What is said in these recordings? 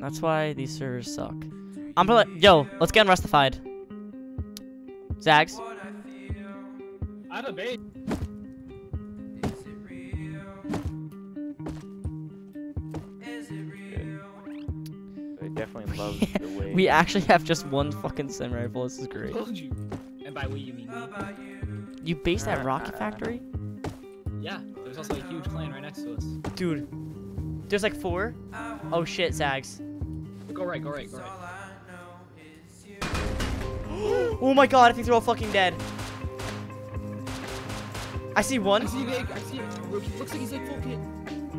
That's why these servers suck. I'm gonna yo, let's get on Rustified. Zags. I have a bait. I definitely love the way. We actually have just one fucking sim rifle. This is great. Told you. And by we you mean me. You based that rocket factory? Yeah, there's also a huge clan right next to us. Dude, there's like 4. Oh shit, Zags. Go right, go right, go right. Oh my god, I think they're all fucking dead. I see one. I see Nick, I see it. Looks like he's like full kit.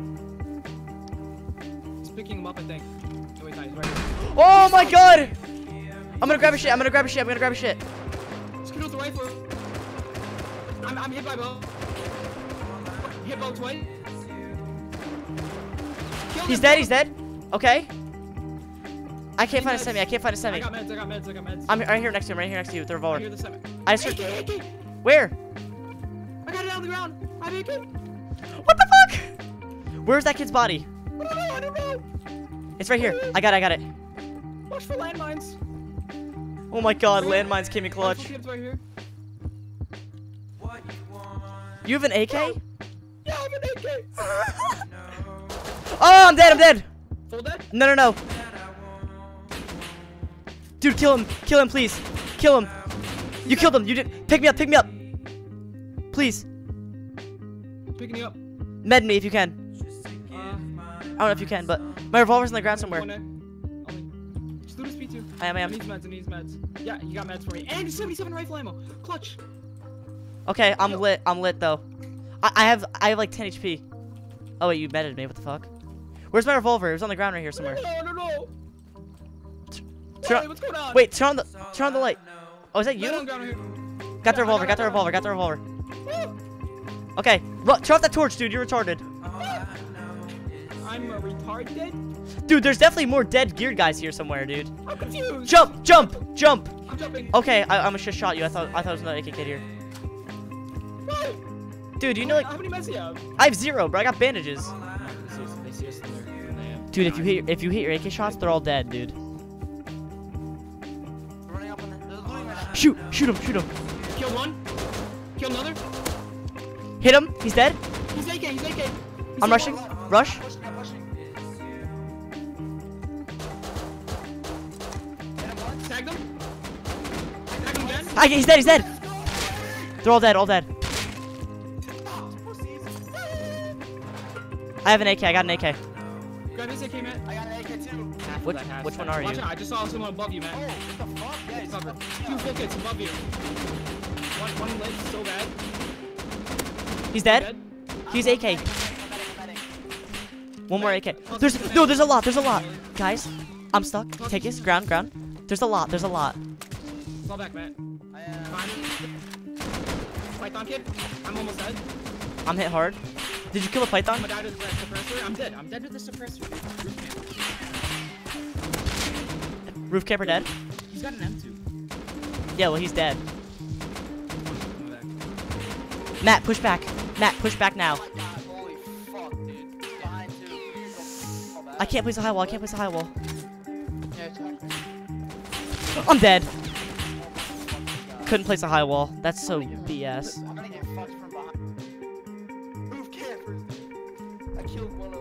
He's picking him up, I think. No, he's not, he's right here. Oh my god! I'm gonna grab a shit, I'm gonna grab a shit, I'm gonna grab a shit. Just get off the rifle. I'm hit by bow. Hit bow twice. He's dead, he's dead. Okay. I can't find a semi, I can't find a semi. I got meds, I got meds, I got meds. I'm right here next to him, right here next to you with the I revolver. hear the semi. I just heard. AK. Where? I got it on the ground. I'm AK. What the fuck? Where's that kid's body? I don't know. It's right here. I got it. Watch for landmines. Oh my god, landmines came in clutch. Kids right here. You have an AK? Yeah, I have an AK. Oh, I'm dead. Full dead? No. Dude, kill him, please. Kill him. You killed him. You did. Pick me up. Please. Picking you up. Med me if you can. I don't know if you can, but my revolver's on the ground somewhere. Just do this P2. I am. I need meds. Yeah, you got meds for me. And 77 rifle ammo. Clutch. Okay, I'm lit though. I have like 10 HP. Oh wait, you medded me. What the fuck? Where's my revolver? It was on the ground right here somewhere. No. Turn, what's going on? wait, turn on the light. Oh, is that you? Got Got the revolver. Okay, turn off that torch, dude. You're retarded. I'm retarded? Dude, there's definitely more dead geared guys here somewhere, dude. I'm confused. Jump! I'm jumping. Okay, I almost just shot you. I thought it was another AK kid here. What? Dude, you know like How many meds do you have? I have 0, bro. I got bandages. They see us in there. Dude, if you hit your AK shots, they're all dead, dude. Shoot him. Kill one. Kill another. Hit him. He's dead. He's AK. I'm rushing. Rush. Tag them. Tag them again. He's dead. They're all dead. I have an AK. I got an AK. Grab his AK, man. I got an AK too. Which one are you? Watch out, I just saw someone above you, man. Oh, what the fuck? Yeah, he's covered. 2 full kits above you. One lit, so bad. He's dead. He's AK. One more AK. There's a lot. Guys, I'm stuck. Take this. Ground. There's a lot. Fall back, Matt. Python kid. I'm almost dead. I'm hit hard. Did you kill a python? I'm gonna die to the suppressor. I'm dead. I'm dead to the suppressor. Roof camper dead. He's got an M2. Yeah, well he's dead. Matt, push back. Now. Holy fuck, dude. Behind two. I can't place a high wall. Yeah, it's hard. I'm dead. Couldn't place a high wall. That's so BS. I'm gonna get fucked from behind. Roof campers. I killed one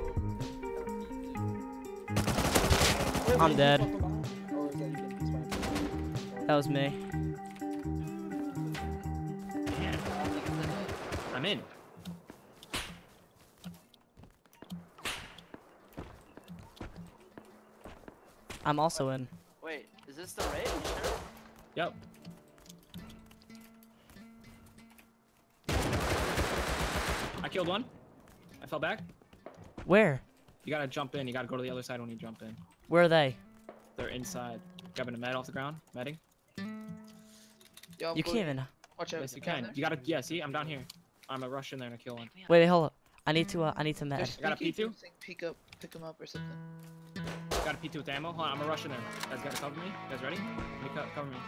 of them. I'm dead. Oh, is that you? It's fine. That was me. I'm in. I'm also in. Wait, is this the raid? Sure. Yep. I killed one. I fell back. Where? You gotta jump in. You gotta go to the other side when you jump in. Where are they? They're inside. Grabbing a med off the ground. Medding. Yo, You can't even. Watch out. Yes, you can. You gotta. Yeah, see, I'm down here. I'm gonna rush in there and kill one. Wait, hold up. I need to med. I got a P2? Pick him up or something. Got a P2 with ammo. Hold on, I'm gonna rush in there. You guys gotta cover me. You guys ready? Let me cover me.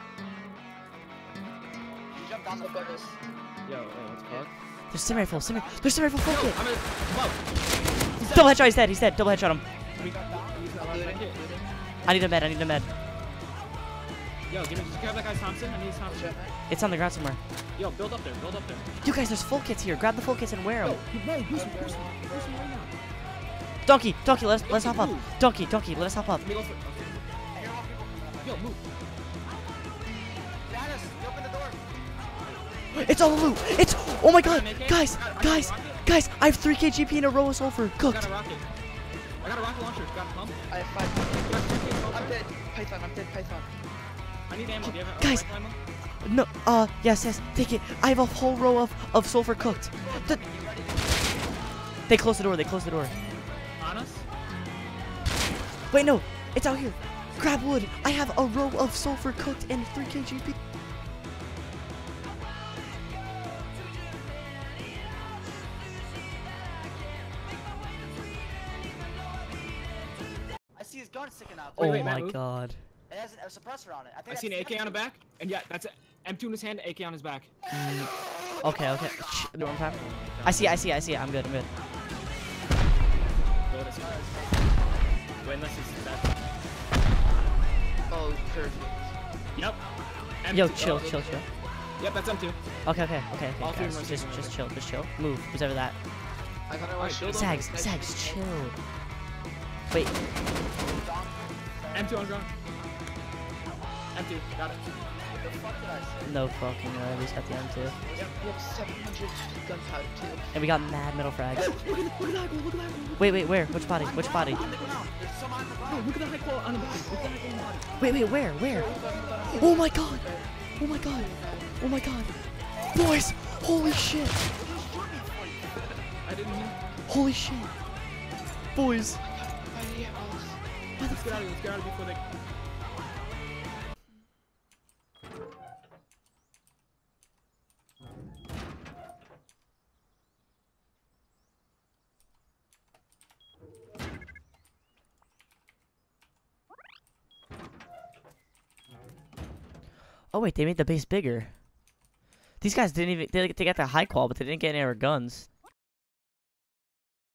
You jumped on the bus. Yo, what's the fuck? There's sim rifle full kit. I'm in. Whoa. Double headshot. He's dead. Double headshot him. We got that. Use that last kit. I need a med. I need a med. Yo, give me, just grab that guy's Thompson. I need his Thompson. It's on the ground somewhere. Yo, build up there. Build up there. You guys, there's full kits here. Grab the full kits and wear them. No, boost him right now. Donkey, let's hop up. Donkey, let us hop up. Let me go for. Okay. I hear more people coming up. Yo, move. Janice, open the door. It's all loot. It's, oh my god, Make it. guys, I got guys, a rocket. guys, I have 3 KGP in a row of sulfur. I Cooked. got a rocket. I got a rocket launcher. Got a pump. I have 5. I'm dead. Python, I'm dead. Python. I need ammo. Do you have a Guys. rifle ammo? No, yes, take it. I have a whole row of sulfur cooked. They closed the door. On us? Wait, no, it's out here. Grab wood. I have a row of sulfur cooked and 3 KGP. I see his gun sticking out. Oh wait, Matt, my move. god. It has a suppressor on it. I I think see an that's AK on the back. And yeah, that's it. M2 in his hand, AK on his back. Okay. Do one time. I see it. I'm good. Load us. Wait, unless it's that. Oh, perfect. Yep. Yo, M2. chill. Yep, that's M2. Okay, All three guys, of us just chill. Move, who's over that? I got Alright, a shield. Skegss, chill. Wait, M2 on ground. M2, got it. What the fuck did I say? no fucking way, we just got the M2. We have 700 gunpowder too. And we got mad middle frags. Look at that goal, look at that goal. Wait, where? Which body? On the ground. There's some on the No, ground. look at the high qual on the body. Look at the high qual on the body. Wait, where? Oh my god. Boys, holy shit. I didn't mean. Holy shit. Boys. Let's get out of here before they. Oh wait, they made the base bigger. These guys didn't even, they got the high qual, but they didn't get any of our guns.